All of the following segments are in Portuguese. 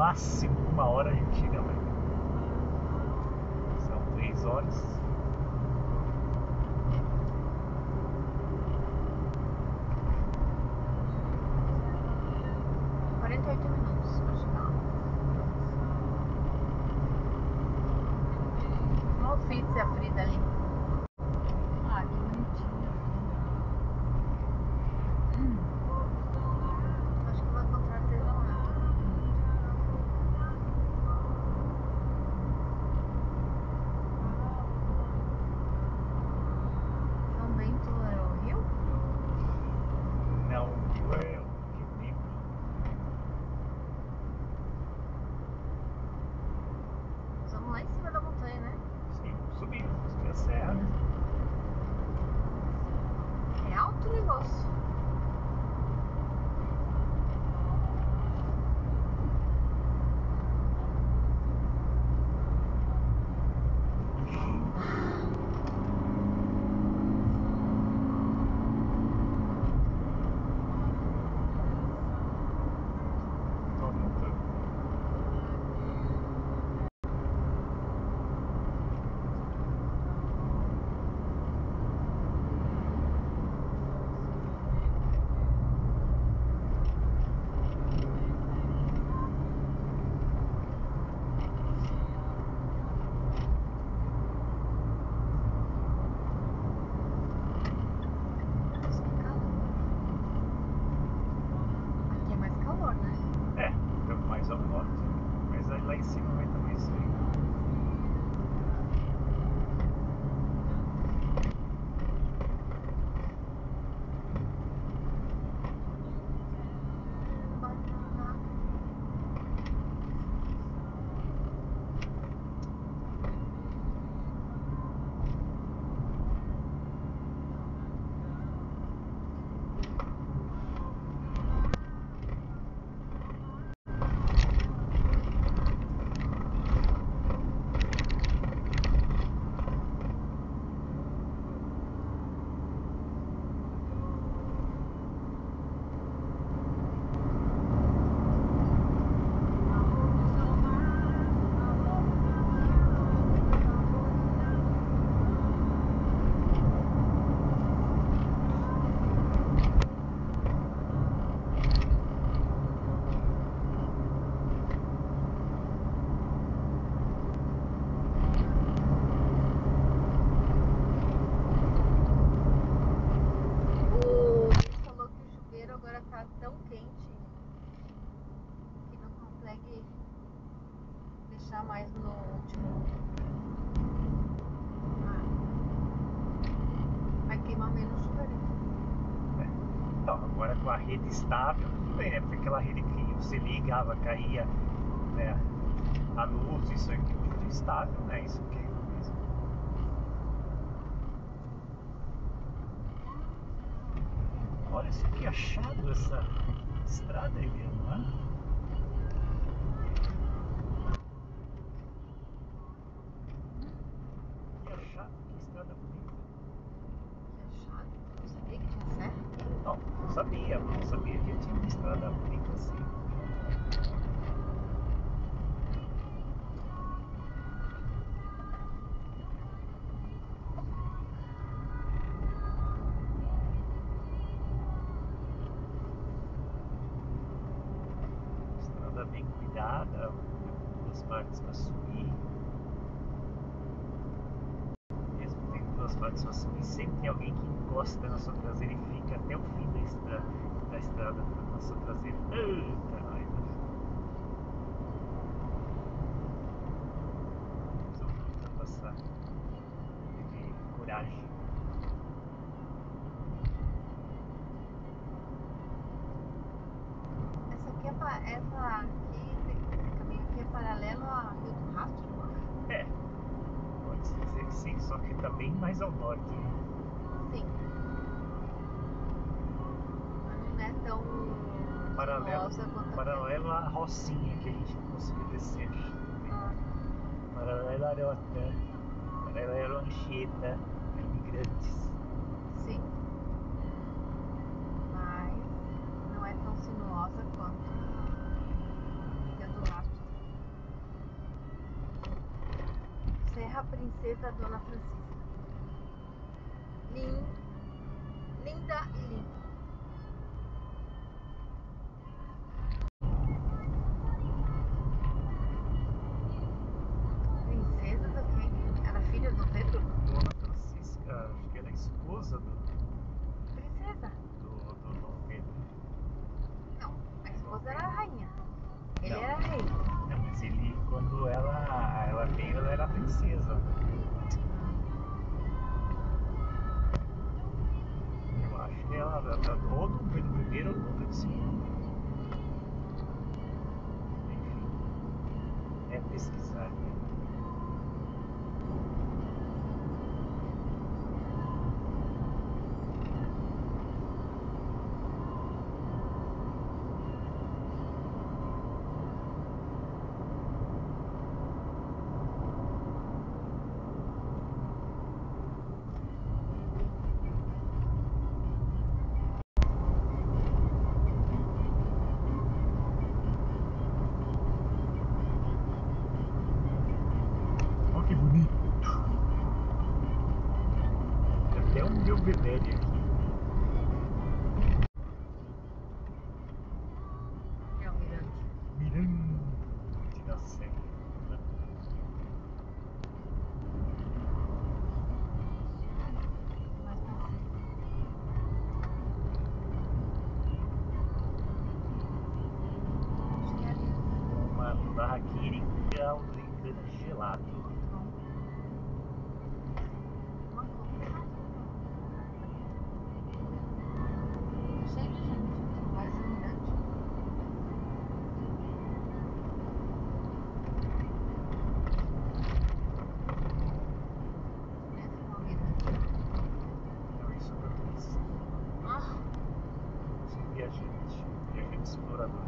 máximo 1 hora a gente chega lá. São 3 horas. Olha o Fitz e a Frida ali. Ah, que bonitinho. Acho que vai encontrar artesanato. São Bento é o Rio? Não, o Rio é o Rio Negro. Nós vamos lá em cima da montanha, né? Sim, subir a serra, né? É alto o negócio. Tô montando. Nossa, que calor. Aqui é mais calor, né? É, ficando mais ao norte. Mas aí lá em cima vai estar mais frio. Banana. O Luiz falou que o chuveiro agora tá tão quente que não consegue deixar mais no último. Vai queimar menos o chuveiro. Então, agora com a rede estável, tudo bem, né? Porque aquela rede que você ligava, caía, né, a luz, isso aqui é estável, né? Isso queima mesmo. Olha isso que achado, essa estrada, Eliana, não é? Que achado, que estrada bonita. Que achado. Não sabia que tinha serra. Não, não sabia, mas não sabia que tinha uma estrada bonita assim. Estrada bem cuidada, duas partes para subir. Mesmo tendo duas partes para subir, sempre tem alguém que encosta na sua traseira e fica até o fim da estrada na sua traseira. Eita, raiva. Precisa ultrapassar. Teve coragem. Essa aqui esse caminho aqui é paralelo a Rio do Rastro, eu acho. É, pode-se dizer que sim, só que está bem mais ao norte. Sim. Mas não é tão sinuosa quanto aquela. Paralelo à Rocinha que a gente conseguiu descer. Paralelo à Rota, paralelo à Anchieta, a Imigrantes. Sim. Mas não é tão sinuosa quanto Rio do Rastro. a princesa Dona Francisca. Linda e limpa. Princesa do quê? Era filha do Pedro? Dona Francisca, acho que era a esposa Princesa? do Dom Pedro. Não, a esposa era a rainha. Ele Não. era rei. Não, mas ele, quando ela veio, ela era princesa. Eu acho que ela ou Dom Pedro I ou Dom Pedro II. Enfim, é pesquisar, né? Olha que bonito. Tem até um meu Belvedere aqui. É o mirante. Mirante da Serra. Mais pra cima. Acho que é ali. Uma barraquinha em caldo de cana gelado. Uma coisa. Cheio de gente. Mais um mirante. Essa é uma mirante. Não, isso é turista. Ah, Isso é viajante explorador.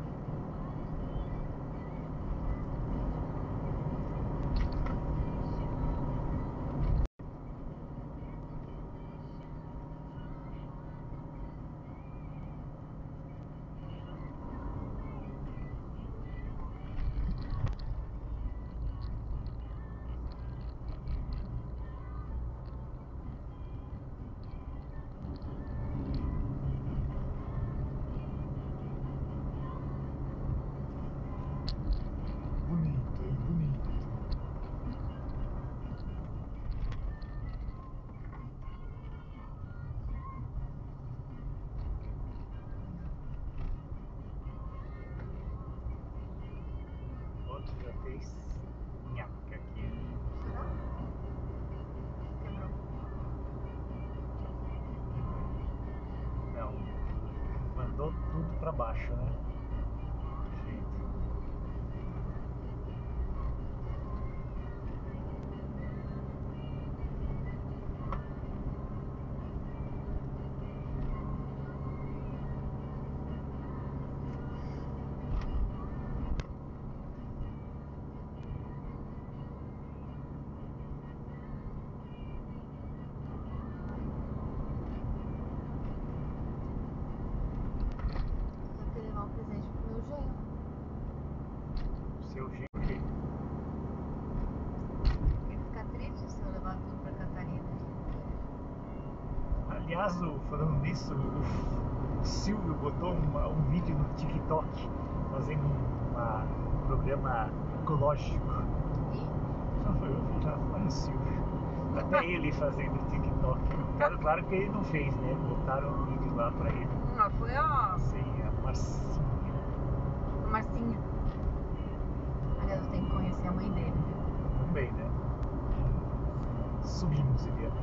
Bonito, hein? Bonito. Outro já fez nhaca aqui. será? Quebrou. Não, mandou tudo pra baixo, né? Jeito. Eu queria levar um presente pro meu genro. Seu jeito. Ele fica triste se eu levar tudo pra Catarina. Aliás, falando nisso, o Silvio botou um vídeo no TikTok fazendo um programa ecológico. E? Não foi eu, foi o Silvio. Até ele fazendo TikTok. Claro que ele não fez, né? Botaram um vídeo lá pra ele. Não, foi a Sei, a Marcinha. Marcinha. Aliás, eu tenho que conhecer a mãe dele. Também, né? Subimos, Eliana.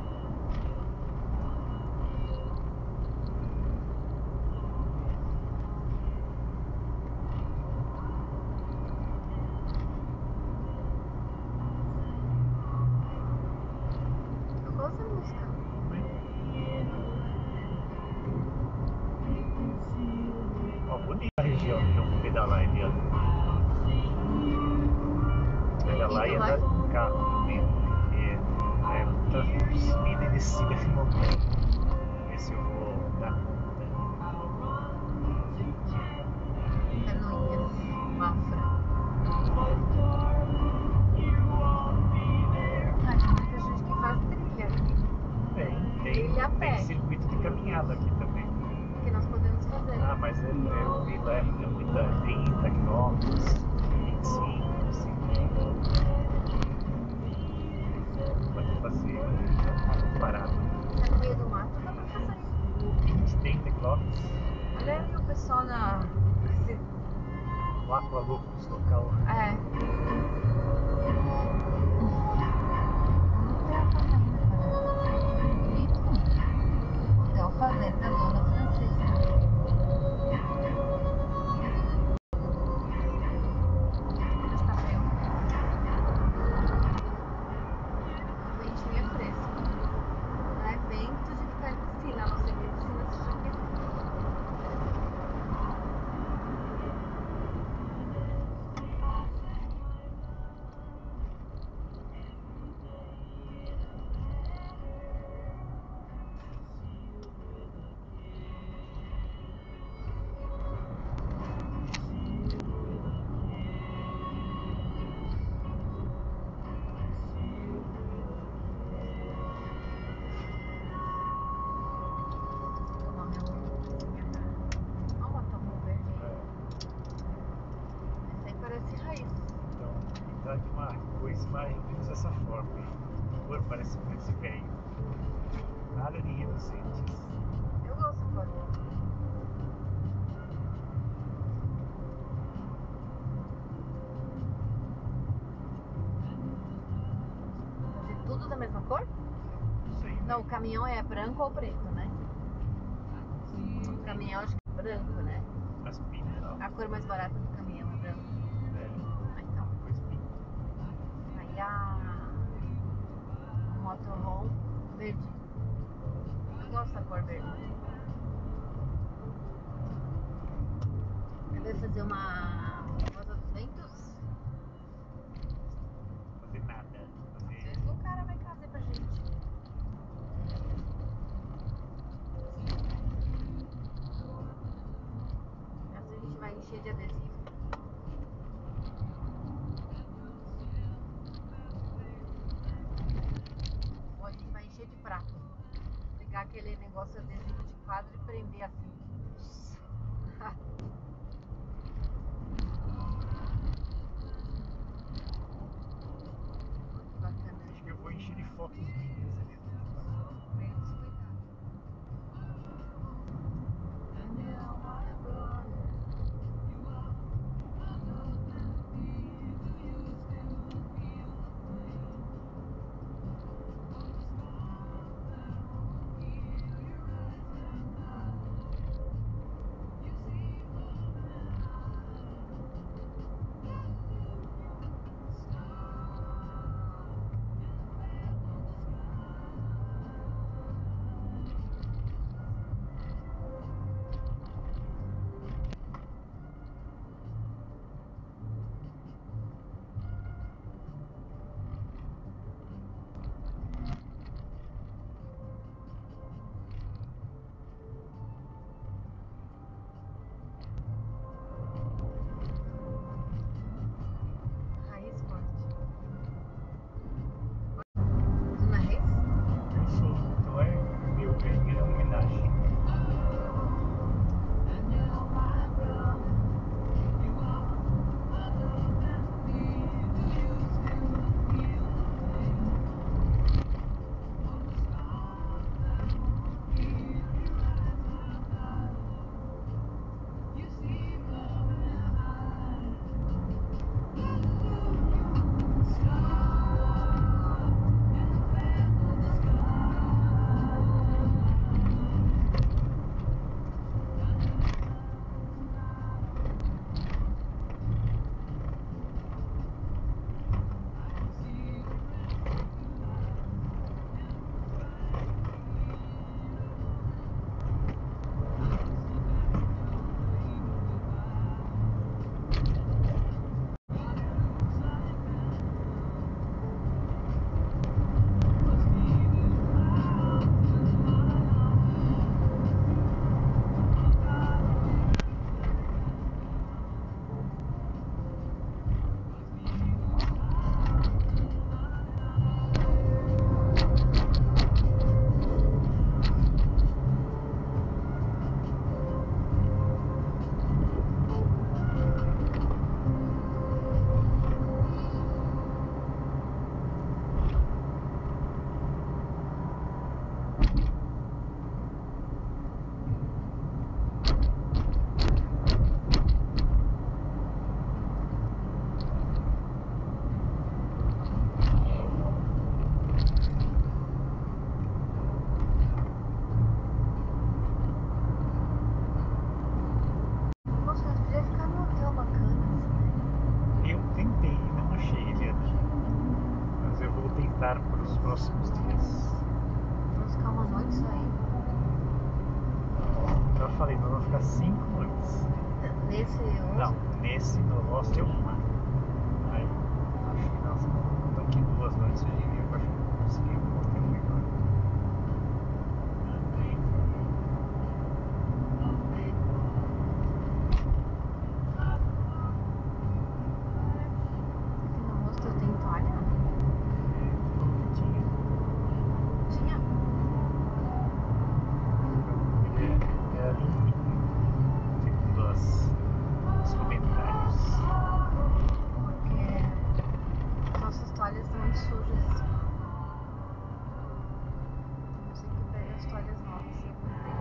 Eu gosto da música. Ó, bonita a região que eu vou pedalar, Eliana. Pedalar E e tu andar vai? de carro também, porque tá subida e descida de montanha. Ver se eu vou dar conta. Canoinhas, Mafra. lá com a Locus tocar o... É. Hotel Fazenda, parece. Bonito. Hotel Fazenda, Dona Francisca. Mas tá frio. O ventinho é fresco. Não é vento de ficar em piscina, a não ser que a piscina seja quente. Tomar meu... Olha o batom verde. Esse aí parece raiz. Então, tá de uma coisa mais ou menos dessa forma. A cor parece velho. Nada de reluzentes. Eu gosto da cor. Fazer tudo da mesma cor? Não sei. Não, o caminhão é branco ou preto, né? O caminhão acho que é branco, né? As pintas, ó. A cor mais barata do caminhão é branco. Ah, então. Depois pinta. Aí a motorhome verde. Eu gosto da cor verde. Vai fazer uma Rosa dos Ventos? Fazer nada. Às vezes o cara vai trazer pra gente. Às vezes a gente vai encher de adesivo. Ou a gente vai encher de prato. Pegar aquele negócio adesivo de quadro e prender assim. Que bacana. Acho que eu vou encher de fotos minhas ali. Meio descuidado. próximos dias. Vamos ficar uma noite só aí. Já falei, nós vamos ficar 5 noites. Nesse 11? Não, nesse no hostel 1. Aí, acho que nós, daqui 2 noites eu acho que eu consegui um hostel melhor. Aqui no hostel tem toalha? Tinha. Tinha? É ali, segundo os comentários. Porque as nossas toalhas estão muito sujas. Não sei que pega as toalhas novas se eu comprei.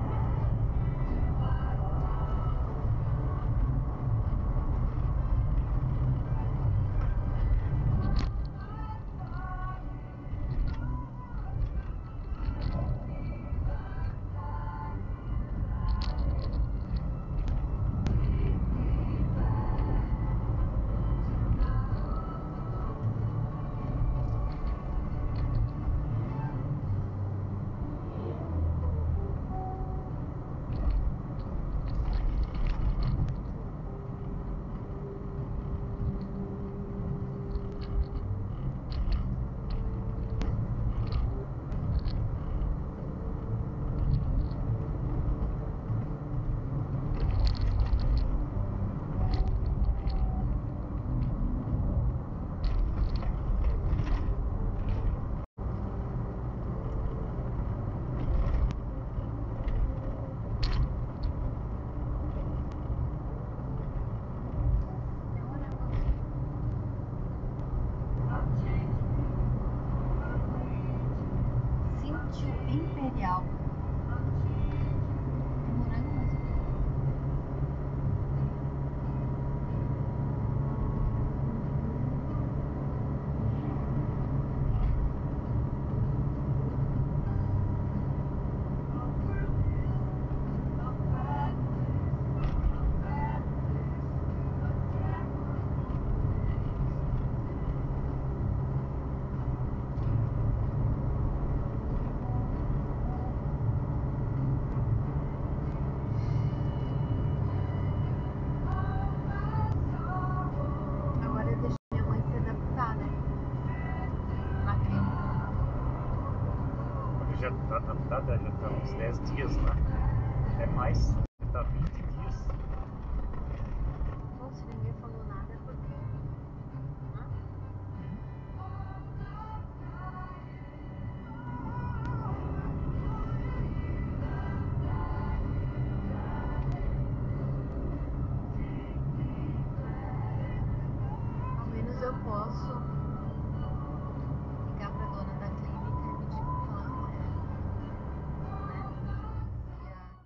Sítio Imperial. Tem morango, mas agora eu deixo minha mãe se adaptar, né? Na clínica. Porque já tá adaptada, já tá uns 10 dias lá. É mais, tá 20 dias. Bom, se ninguém falou nada é porque. Hã? Ao menos eu posso ligar pra dona da clínica e pedir pra falar com ela, né? E a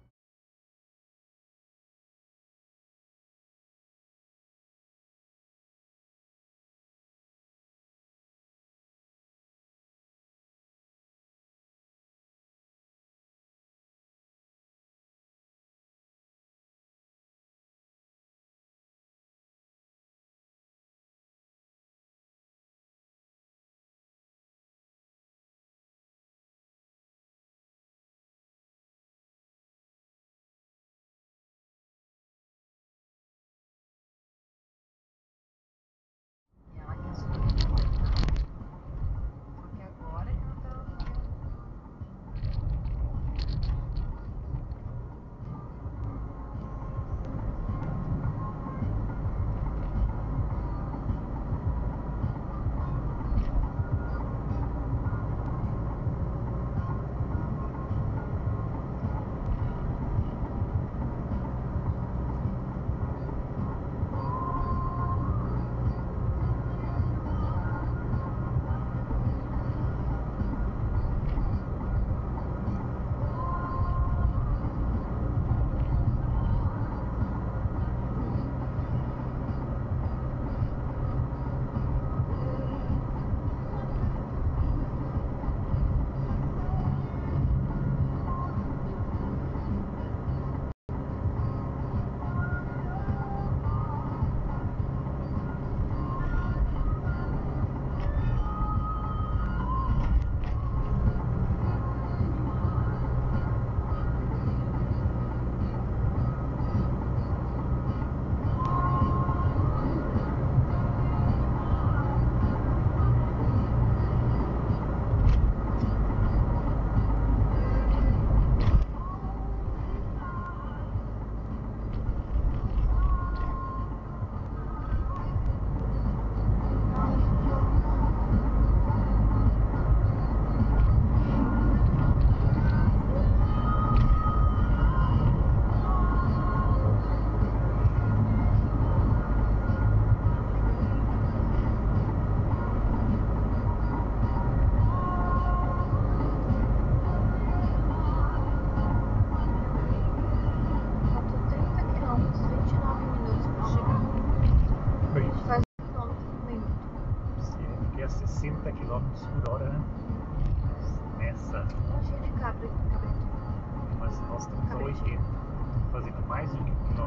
80 km/h, né? Nessa. Tá cheio de cabrito. Mas nós estamos a 80, fazendo mais do que 1 km/h.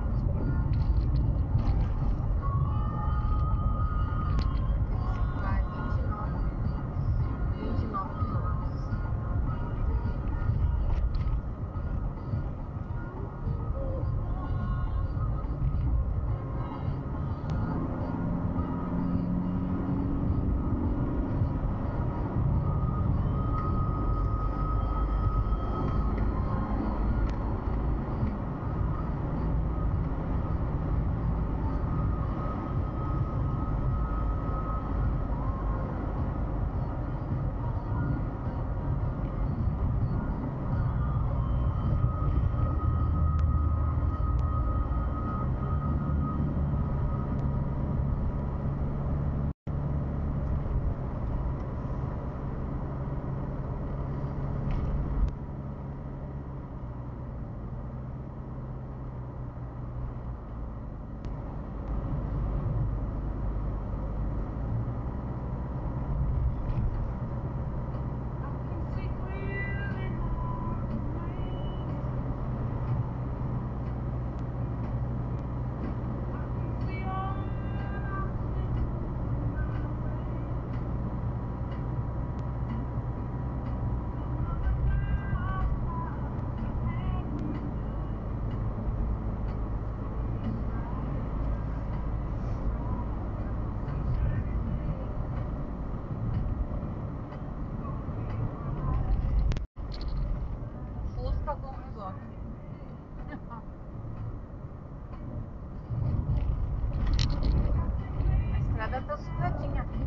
Vai 29 quilômetros. A estrada tá sujadinha aqui.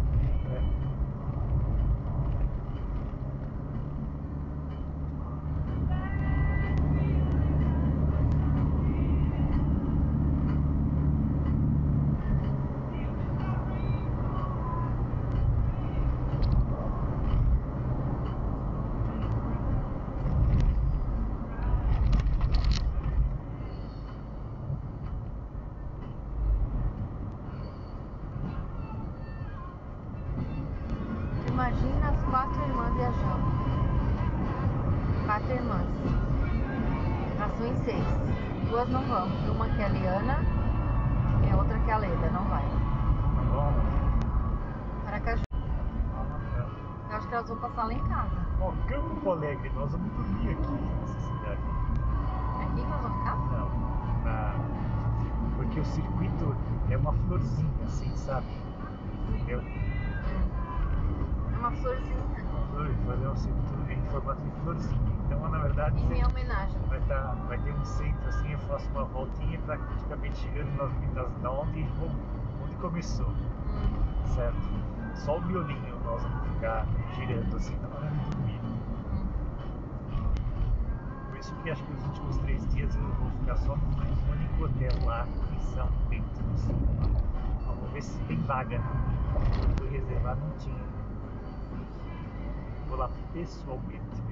Imagina as 4 irmãs viajando. 4 irmãs. Elas são em 6. 2 não vão. Uma que é a Liana e a outra que é a Leda. Não vai. Vamos. Aracaju. Eu acho que elas vão passar lá em casa. Ó, Campo Alegre, nós vamos dormir aqui nessa cidade. É aqui que nós vamos ficar? Não, porque o circuito é uma florzinha, assim, sabe? Entendeu? É uma florzinha. Uma flor, fazer um circuito em formato de florzinha. Então, na verdade, Em minha homenagem. vai ter um centro assim, eu faço uma voltinha praticamente chegando na onde começou, certo? Só o miolinho nós vamos ficar girando assim na hora de dormir. Por isso que acho que os últimos 3 dias eu vou ficar só no único hotel lá em São Bento do Sul. Vamos ver se tem vaga, né? Eu fui reservar, não tinha. Vou lá pessoalmente.